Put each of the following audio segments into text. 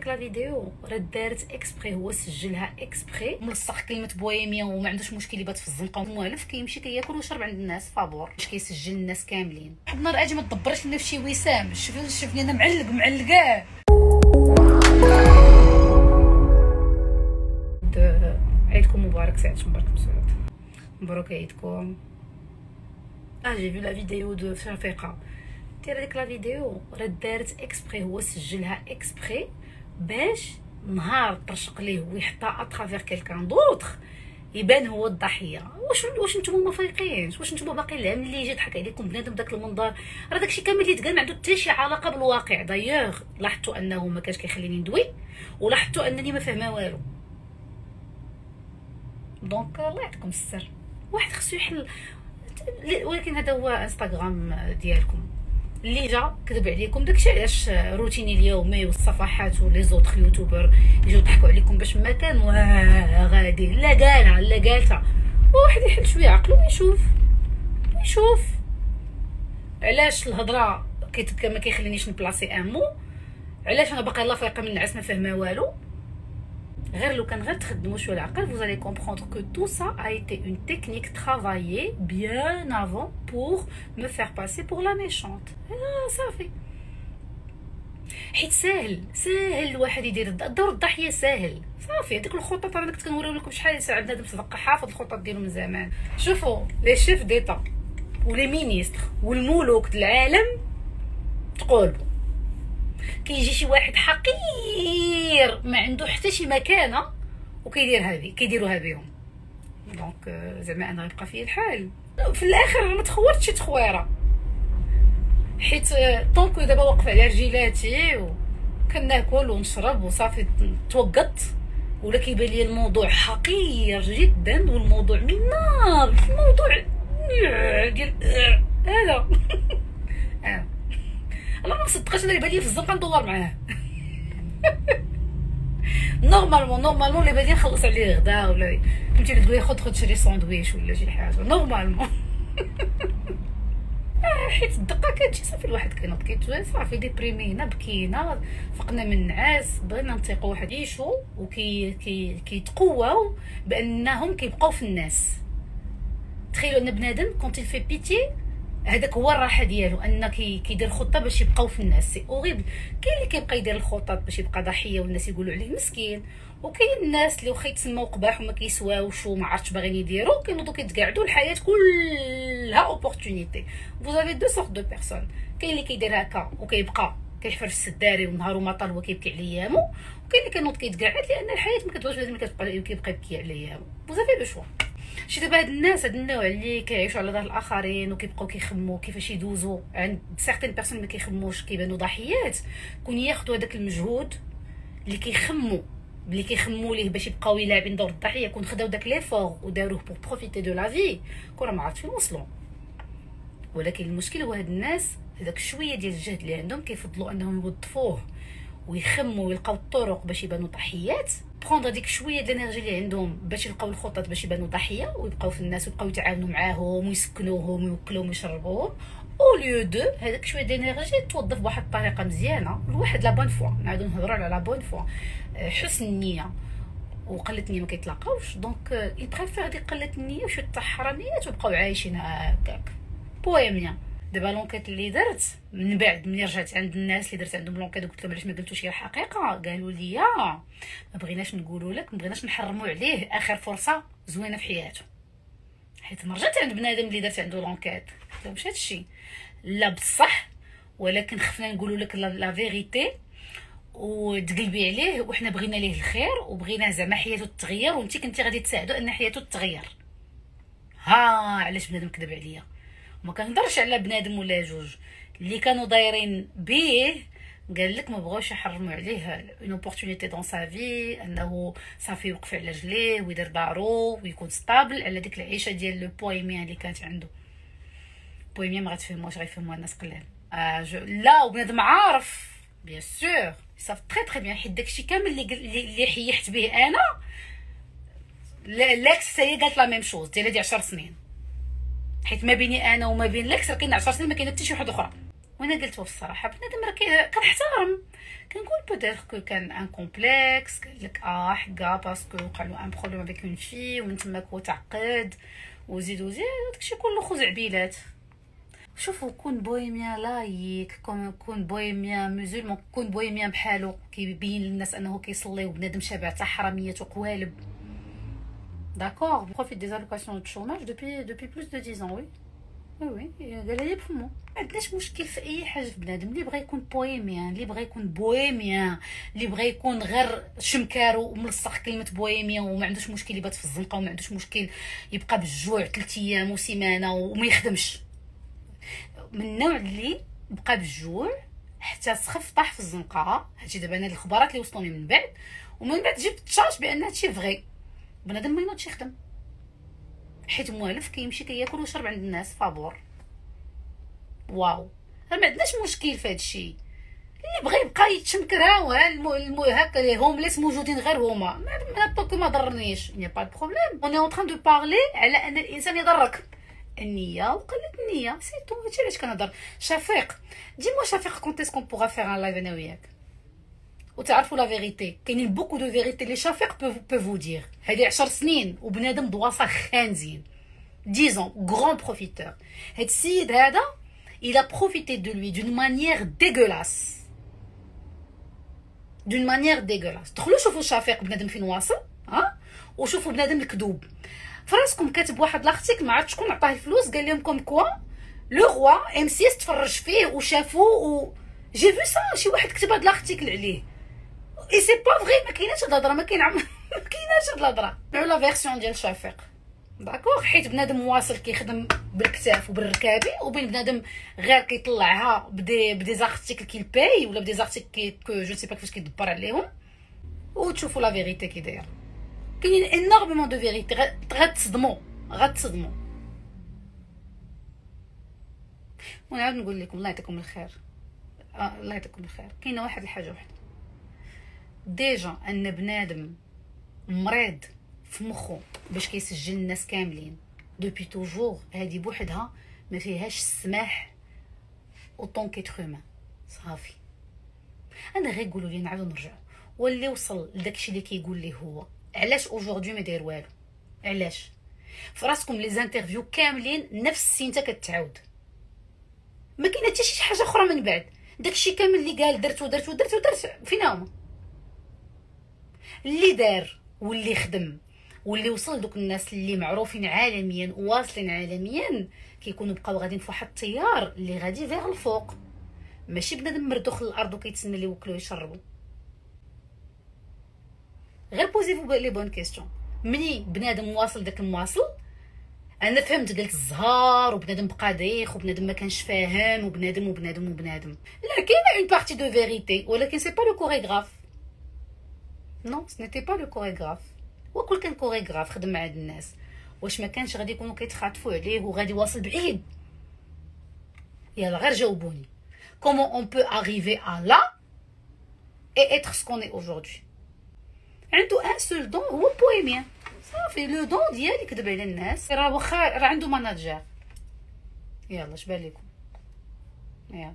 لا فيديو راه دارت اكسبري، هو سجلها اكسبري، ملصق كلمه بويميا وما عندوش مشكل يبات في الزنقه وموالف، كيمشي كياكل ويشرب عند الناس فابور، باش كيسجل الناس كاملين. واحد النهار اجي ما تدبرش لنا في شي وسام، شوفني انا معلق كاع. عيدكم مبارك، سعيد مبارك مسعود، مبروك عيدكم. جي في لا فيديو دو شفيقه، دير هذيك لا فيديو راه دارت اكسبري، هو سجلها اكسبري باش نهار طرشق ليه ويحطها اترافير كيلكان دوطخ يبان هو الضحيه. واش نتوما ما فايقينش؟ واش نتوما باقي العام اللي يجي يضحك عليكم بنادم بداك المنظر؟ راه داكشي كامل اللي تقال ما عنده حتى شي علاقه بالواقع. دايوغ لاحظتوا انه ما كانش كيخليني ندوي، ولاحظتوا انني ما فاهمه والو. دونك الله يعطيكم السر، واحد خصو يحل. ولكن هذا هو انستغرام ديالكم اللي جا كذب عليكم. داكشي علاش روتيني اليومي والصفحات ولي زوطخ يوتيوبر يجيو يضحكوا عليكم باش ما كان غادي لا قالها لا قالتها. واحد يحل شويه عقلو ويشوف علاش الهضره ما كيخلينيش نبلاصي امو، علاش انا باقي لا فايقه من النعاس ما فاهمه والو. غير لو كان غير تخدموا شويه العقل vous allez comprendre que tout ça a été une technique travaillée bien avant pour me faire passer pour la méchante. صافي، حيت ساهل الواحد يدير دور الضحيه، ساهل صافي. هذيك الخطط انا كنت كنوريو لكم شحال ساعه بنادم تبقى حافظ الخطط ديالو من زمان. شوفوا لي شيف ديتا ولي مينيستر والملوك العالم تقولوا كيجي شي واحد حقير ما عنده حتى شي مكانه كيديروها بهم. دونك زعما انا غيبقى فيا الحال في الاخر ما تخورتش شي تخويره، حيت طونكو دابا واقف على رجيلاتي وكناكل ونشرب وصافي توقت، ولا كيبان لي الموضوع حقير جدا والموضوع من نار، الموضوع ديال هذا انا ما مصدقاش انا اللي بالي في الزنقه ندور معاه. نورمالمون اللي بالي نخلص عليه غدا، ولا فهمتي اللي تقولي خد شري ساندويش ولا شي حاجه نورمالمون. حيت الدقه كتجي صافي الواحد كينوض كيتوالى صافي ديبريمينا بكينا فقنا من النعاس، بغينا نطيقوا واحد يعيشوا كيتقواو بانهم كيبقاو في الناس. تخيلوا ان بنادم كونت في بيتي هذاك هو الراحه ديالو، ان كيدير خطه باش يبقاو في الناس. سي اوريبل. كاين اللي كيبقى يدير الخطط باش يبقى ضحيه والناس يقولوا عليه مسكين، وكاين الناس اللي واخا يتسموا قباح وما كيسواوش وما عرفتش باغيين يديروا كينوضوا كيتقاعدوا. الحياه كلها اوبورتونيتي. فوزافي دو سورت دو بيرسون. كاين اللي كيدير هكا وكيبقى كيحفر في السداري ونهار ما طال وكيبكي على ايامو، وكاين اللي كينوض كيتقاعد لان الحياه ما كتبغيش لازم كيبقى يبكي على ايامو. فوزافي لو شوا. شي دابا هاد الناس هاد النوع اللي كيعيشوا على ظهر الاخرين وكيبقاو كيخموا كيفاش يدوزوا عند سيغتين بيرسون ما كيخموش كيبانوا ضحيات، كون ياخذوا هذاك المجهود اللي كيخموا ليه باش يبقاو يلعبين دور الضحيه، كون خداو داك ليفور وداروه بور بروفيتي دو لا في، كون ما عرفتش فين وصلوا. ولكن المشكل هو هاد الناس هذاك شويه ديال الجهد اللي عندهم كيفضلوا انهم يوظفوه ويخموا ويلقاو الطرق باش يبانوا ضحيات، بروندر ديك شويه ديال الانرجي اللي عندهم باش يلقاو الخطط باش يبانوا ضحيه ويبقاو في الناس ويبقاو يتعاونوا معاهم ويسكنوهم ويوكلوهم ويشربوهم. او ليو دو هذاك شويه ديال الانرجي توظف بواحد الطريقه مزيانه لواحد لا بون فوا. نعاودو نهضروا على لا بون فوا، حسن النيه وقله النيه ما كيتلاقاوش. دونك يبريفير هذيك قله النيه وشويه تاع الحراميات ويبقاو عايشين هكاك بويميا. دابا لونكيت اللي درت من بعد ملي رجعت عند الناس اللي درت عندهم لونكيت وقلت لهم علاش ما قلتوش هي الحقيقه، قالوا لي ما بغيناش نقولوا لك، ما بغيناش نحرموا عليه اخر فرصه زوينه في حياته. حيت رجعت عند بنادم اللي درت عنده لونكيت قلت لهم ماشي هادشي لا بصح، ولكن خفنا نقولوا لك لا فيغيتي وتقلبي عليه، وحنا بغينا ليه الخير وبغينا زعما حياته تتغير، وانت كنتي غادي تساعدو ان حياته تتغير. علاش بنادم كذب عليا؟ ما كنهضرش على بنادم ولا جوج اللي كانوا دايرين بيه، قال لك ما بغاوش يحرموا عليه اون اوبورتونيتي دون سا في، انه صافي يوقف على رجليه ويدير دارو ويكون ستابل على ديك العيشه ديال لو بويميان اللي كانت عنده. بويميان ما غتفهموش، غيفهموها الناس قلال. لا وبنادم عارف بيان سور صافي تري بيان، حيت داكشي كامل اللي حيحت به انا لاكس هي قالت لا ميم شوز ديال هادي 10 سنين، حيت ما بيني انا وما بين لاكس راه كاين 10 سنين ما كاين حتى شي وحده اخرى. وانا قلت الصراحه بنادم راه كنحترم، كنقول بوتيتر كو كان ان كومبلكس، قال لك حكا باسكو وقع له ان بروبليم افيك اون في ومن تماك هو تعقد وزيد وزيد، داكشي كله خزعبيلات. شوفوا كون بوهيميان لايك، كون بوهيميان مسلمون، كون بوهيميان بحالو كيبين للناس انه كيصلي وبنادم شابع تاع حراميات وقوالب. داكور بروفيت دي allocations de chômage depuis plus de 10 ans. وي قال لي بفمو ما عندناش مشكل في اي حاجه في بنادم اللي بغى يكون بوهيميان، اللي بغى يكون بوهيميان، اللي بغى يكون غير شمكارو وملصق كلمه بوهيميان وما عندوش مشكل يبات في الزنقه وما عندوش مشكل يبقى بالجوع 3 ايام وسيمانه وما يخدمش، من النوع اللي بقى بالجوع حتى سخف طاح في الزنقه. هادشي دابا انا الخبرات اللي وصلوني من بعد، ومن بعد جبت تشارج بان هادشي فغي. بنادم ما ينوضش يخدم حيت موالف كيمشي كياكل ويشرب عند الناس فابور. واو ما عندناش مشكل في هادشي، اللي بغى يبقى يتشمكر هكا لي هومليس موجودين غير هما، ما ضرنيش، ني با بروبليم. اون اون تران دو بارلي على ان الانسان يضرك، النيه وقله النيه سي تو. هادشي علاش كنهضر. شفيق دي مو شفيق كونت اسكون بوغا فيغ ان لايف انا وياك وتعرفوا لا فيغيتي. كاينين بوكو دو فيغيتي لي شفيق بو فو دير. هادي 10 سنين وبنادم دواصه خانزين 10 ans grand profiteur. هاد السيد هذا il a profité de lui d'une manière dégueulasse. d'une manière dégueulasse. دخلوا شوفوا شفيق بنادم فين واصل وشوفوا بنادم الكذوب. فراسكم كاتب واحد لاختيك ما عرفت شكون عطاه الفلوس قال لهم كوم كوا لو روا ام سي اس تفرج فيه وشافوه و جي فو سا. شي واحد كتب هاد لاختيكل عليه اي سي با فغي. ما كايناش هاد الهضره، ما كايناش هاد الهضره. لا فيرسيون ديال شفيق داكوغ، حيت بنادم واصل كيخدم بالكتاف وبالركابي، وبين بنادم غير كيطلعها بدي زارتيكل كيل باي ولا بدي زارتيكل كو جو سي با كيفاش كيدبر عليهم. وتشوفوا لا فيغيتي كي داير. كاينين انورمون دو فيغيتي غتصدموا. ونعاود نقول لكم الله يعطيكم الخير. الله يعطيكم الخير. كاينه واحد الحاجه وحده ديجا ان بنادم مريض في مخه باش كيسجل الناس كاملين دوبي توجور، هادي بوحدها ما فيهاش السماح اوطون كيتخوما صافي. انا غير قولوا لي نعاودو نرجعو واللي وصل لداكشي اللي كيقول ليه هو علاش اوجوردي ما داير والو. علاش فراسكم لي زانترفيو كاملين نفس السينتا كتعاود، ما كاينه حتى شي حاجه اخرى من بعد. داكشي كامل اللي قال درت فين هما اللي دار واللي خدم واللي وصل دوك الناس اللي معروفين عالميا وواصلين عالميا كيكونوا بقاو غاديين فواحد التيار اللي غادي فيغ الفوق، ماشي بنادم مردوخ للارض وكيتسنى اللي يوكلوه يشربوا. غير بوزيفو لي بون كيستيون. مني بنادم واصل داك المواصل انا فهمت، قلت الزهار وبنادم بقى دايخ وبنادم ما كانش فاهم وبنادم لا كاينه اون بارتي دو فيريتي، ولكن سي با لو كوريغراف. نو سي نيتي با لو كوريغراف. وكل كان كوريغراف خدم مع هاد الناس، واش ما كانش غادي يكونوا كيتخاطفوا عليه وغادي واصل بعيد؟ يلا غير جاوبوني. comment on peut arriver à là et être ce qu'on est aujourd'hui. عنده ان سول دون هو بويميان صافي. لو دون ديالي كذب على الناس. راه واخا راه عنده ماناجر. يلا اش بان لكم؟ يلا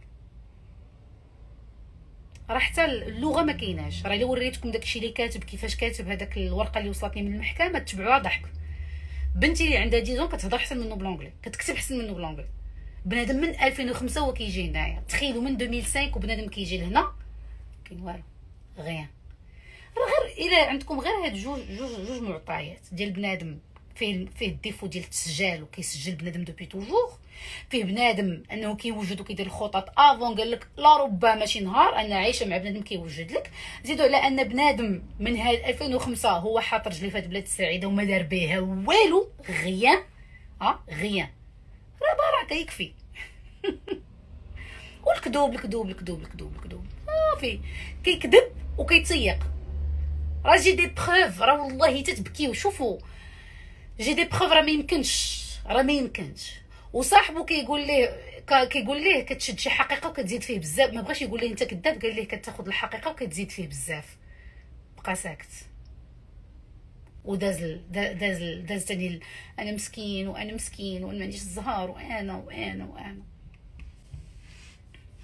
راه حتى اللغه ما كايناش. راه الا وريتكم داكشي اللي كاتب كيفاش كاتب هذاك الورقه اللي وصلتني من المحكمه تتبعوها ضحك. بنتي اللي عندها 10 كتهضر احسن منه بلونجلي، كتكتب احسن منه بلونجلي. بنادم من 2005 هو كيجي هنايا. تخيلوا من 2005 وبنادم كيجي لهنا كاين والو غيان. راه غير الا عندكم غير هاد جوج معطيات ديال بنادم فيه الديفو ديال التسجيل وكيسجل بنادم دوبي توجور، فيه بنادم انه كيوجد وكيدير الخطط افون قال لك لا ربما شي نهار انا عايشه مع بنادم كيوجد لك. زيدوا على ان بنادم من هاد 2005 هو حاط رجليه في هاد البلاد السعيده وما دار بها والو غيان. غيان راه بركه يكفي. والكذوب صافي كيكذب وكيتسيق. راه جي دي بروف، راه والله تتبكي. وشوفوا جي دي بروف، راه ما يمكنش. وصاحبو كيقول ليه كتشد شي حقيقه وكتزيد فيه بزاف. ما بغاش يقول ليه انت كذاب، قال ليه كتاخذ الحقيقه وكتزيد فيه بزاف. بقى ساكت وداز تاني انا مسكين وانا ما عنديش الزهر وانا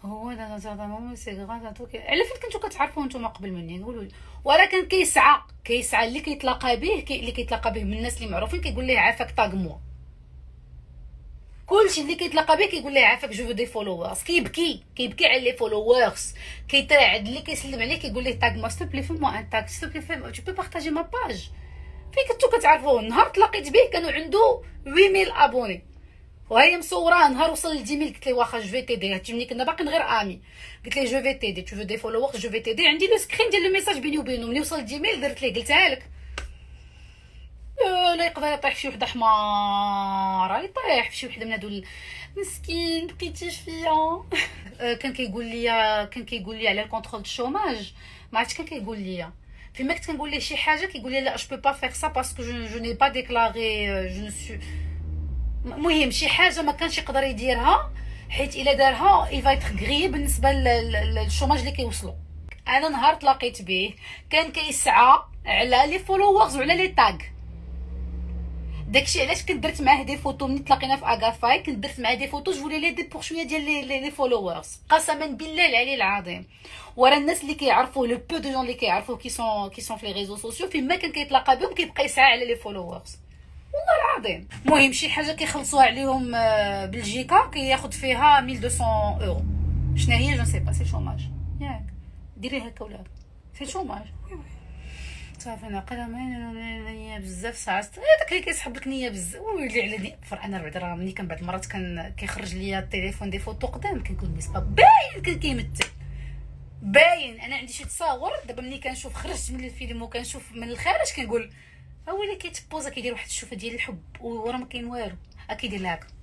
هو انا زعما ماما سي غران على فين كنتو كتعرفوا نتوما قبل مني قولوا لي. ولكن كيسعى اللي كيتلاقى به اللي كيتلاقى به من الناس اللي معروفين كيقول ليه عافاك طاق موا. كلشي اللي كيتلاقى به كيقول ليه عافاك جو دي فولوورز. كيبكي على لي فولوورز. كيتراعد اللي كيسلم عليه كيقول ليه طاق موا سيبلي فيموا ان طاق سيبلي فيموا تو بي بارطاجي ما باج. فين كنتو كتعرفوه؟ نهار تلاقيت به كانوا عنده 8000 ابوني وهي مصوره. نهار وصل ل 10000 قلت لي واخا جو في تيدي. هادشي ملي كنا باقيين غير امي. قلت ليه جو في تيدي تو دي فولوورز جو في تيدي. عندي لو سكرين ديال لو ميساج بيني وبينه. ملي وصل ل 10000 درت ليه قلتها لك. لا يقدر يطيح فشي وحده حماره يطيح فشي وحده من هادو مسكين بقيتيش فيا. كان كيقول لي على الكونترول دو شوماج. ما عرفتش كان كيقول لي فيما كنت كنقول ليه شي حاجه كيقول لي لا جو بو با فير سا باسكو جو ني با ديكلاري جو نسو. المهم شي حاجه ما كانش يقدر يديرها حيت الا دارها اي فايت غري بالنسبه للشوماج اللي كيوصلوا. انا نهار تلاقيت به كان كيسعى على لي فولوورز وعلى لي تاغ. داكشي علاش كنت درت معاه دي فوتو. ملي تلاقينا في اغافاي كنت درت معاه دي فوتو جو لي دي بور شويه ديال لي فولوورز. قسما بالله العلي العظيم ورا الناس اللي كيعرفوا لو بو دو جون اللي كيعرفوا كي سون في لي ريزو سوسيو فيما كان كيتلاقى بهم كيبقى يسعى على لي فولوورز والله العظيم. المهم شي حاجه كيخلصوها عليهم بلجيكا كياخذ فيها 1200 اورو. شنو هي جو سي با سي شوماج ياك ديري هكا ولا سي شوماج صافي. ناقله نيه بزاف ساعات هذاك اللي كيسحب لك نيه بزاف ويولي على ني فر. انا بعدا راه ملي كان بعض المرات كان كيخرج ليا التليفون دي فوتو قدام كنقول نسبه باين كان كيمثل باين. انا عندي شي تصاور دابا ملي كنشوف خرجت من الفيلم وكنشوف من الخارج كنقول هو اللي كيتبوزا كيدير واحد الشوفه ديال الحب وراه ما كاين والو. كيدير لها هكا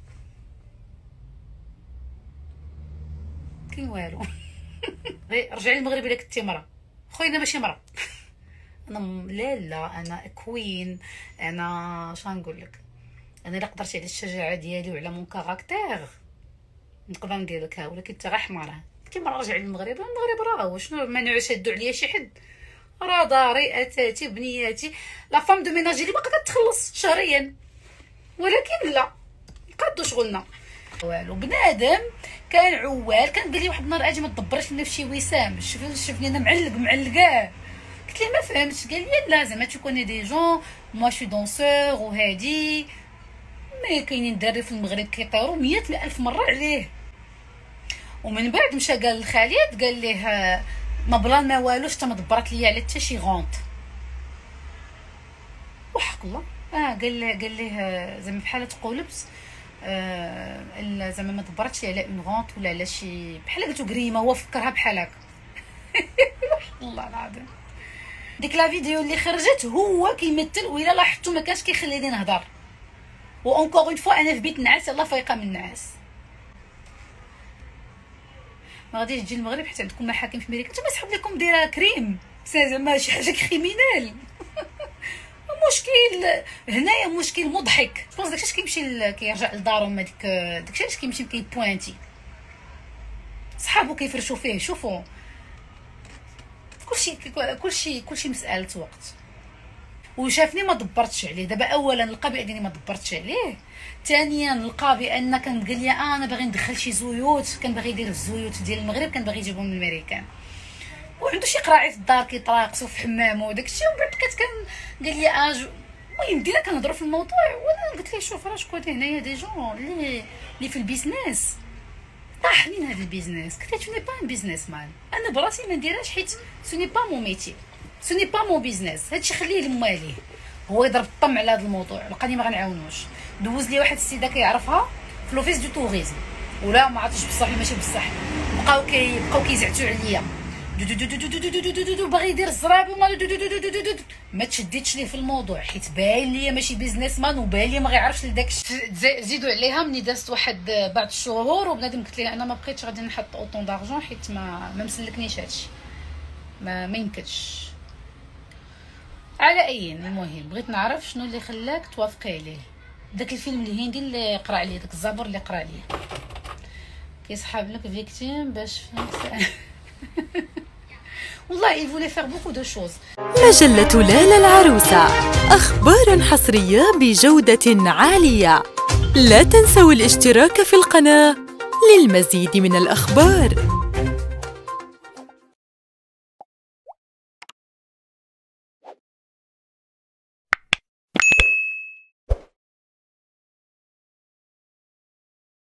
كاين والو. رجعي للمغرب الا كنتي مرا خويا. انا ماشي مرا انا لا انا كوين. انا شنقول لك انا الا قدرتي على الشجاعه ديالي وعلى مون كاركتير نقدر ندير لك. ولكن انت غير حماره كي مرا رجعي للمغرب. المغرب راه شنو مانع شادو عليا شي حد. راه داري اتاتي بنياتي لا فام دو ميناجي اللي باقا كتخلص شهريا. ولكن لا قادو شغلنا والو. بنادم كان عوال كان قال لي واحد النهار اجي ما تدبرش لنا فشي وسام شوفني انا معلقاه. قلت ليه ما فهمتش. قال لي لا زعما تكوني دي جون موا شو دونسور وهادي مي كاينين دراري في المغرب كيطيروا 100,000 مره عليه. ومن بعد مشى قال لخالد قال ليه ما بلان ما والوش حتى ما دبرت ليا على حتى شي غونط. وحق الله قال ليه زعما بحال تقولبت زعما ما دبرتش على اون غونط ولا على شي بحال قلتو كريمه. هو فكرها بحال هكا. وحق الله العظيم ديك لا فيديو اللي خرجت هو كيمثل. وإلا لاحظتوا ما كانش كيخليني نهضر. وانكور اون فوا انا في بيت نعاس الله فايقه من النعاس. ما غاديش تجي المغرب حيت عندكم محاكم في امريكا. نتوما سحب لكم دايره كريم زعما شي حاجه كريمينال. مشكل هنايا مشكل مضحك. بونس داكشي كيمشي كيرجع لدارهم. هذيك داكشي علاش كيمشي كيبوانتي صحابو كيفرشوا فيه. شوفوا كلشي مساله وقت. وشافني ما دبرتش عليه. دابا اولا لقى بانني ما دبرتش عليه. ثانيا لقى بان كان قال لي انا باغي ندخل شي زيوت. كان باغي يدير الزيوت ديال المغرب كان باغي يجيبهم من الميريكان. وعنده شي قراعي في الدار كيطراقصوا في حمامه وداكشي. ومن بعد كان قال لي المهم بدينا كنهضروا في الموضوع. وانا قلت ليه شوف راه شكون هنايا دي جون اللي في البيزنس طاحنين هذا البيزنس. قلت له تو ني با ان بيزنس مان. انا براسي ما نديرهاش حيت سو ني با مون ميتي سو ني با مون بيزنس. هادشي خليه لمواليه هو يضرب الطم على هذا الموضوع. لقاني ما غنعاونوش. دوز لي واحد السيده كيعرفها في لوفيس دو توريزم ولا ما عرفتش بصح ولا ماشي بصح. بقاو كيزعتوا عليا باغي يدير الزرابي ما تشديتش ليه في الموضوع حيت باين ليا ماشي بيزنس مان وباين ليا ما غيعرفش لداك زيدوا عليها. مني دازت واحد بعض الشهور وبنادم قلت ليه انا ما بقيتش غادي نحط اوطون دارجون حيت ما مسلكنيش هادشي ما يمكنش. على اي المهم بغيت نعرف شنو اللي خلاك توافقي عليه. داك الفيلم الهندي اللي قرا عليه داك الزبر اللي قرا عليه كيسحاب لك فيكتيم باش والله il voulait faire beaucoup de choses. مجلة ليلى العروسة أخبار حصرية بجودة عالية. لا تنسوا الاشتراك في القناة للمزيد من الأخبار.